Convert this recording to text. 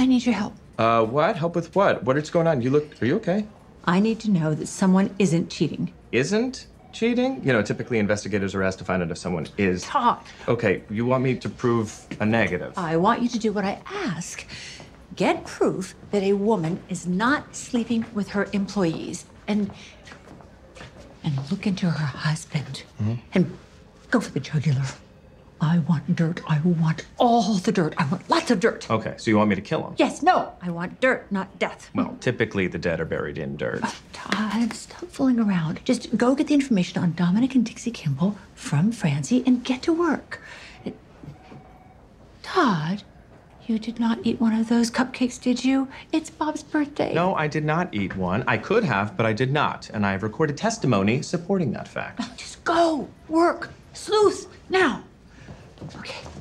I need your help. What? Help with what? What's going on? Are you okay? I need to know that someone isn't cheating. Isn't cheating? You know, typically investigators are asked to find out if someone is. Todd. Okay, you want me to prove a negative? I want you to do what I ask. Get proof that a woman is not sleeping with her employees and look into her husband and go for the jugular. I want dirt. I want all the dirt. I want lots of dirt. Okay, so you want me to kill him? Yes, no. I want dirt, not death. Well, typically the dead are buried in dirt. Oh, Todd, stop fooling around. Just go get the information on Dominic and Dixie Kimball from Francie and get to work. Todd, you did not eat one of those cupcakes, did you? It's Bob's birthday. No, I did not eat one. I could have, but I did not. And I have recorded testimony supporting that fact. Just go, work, sleuth, now. Okay.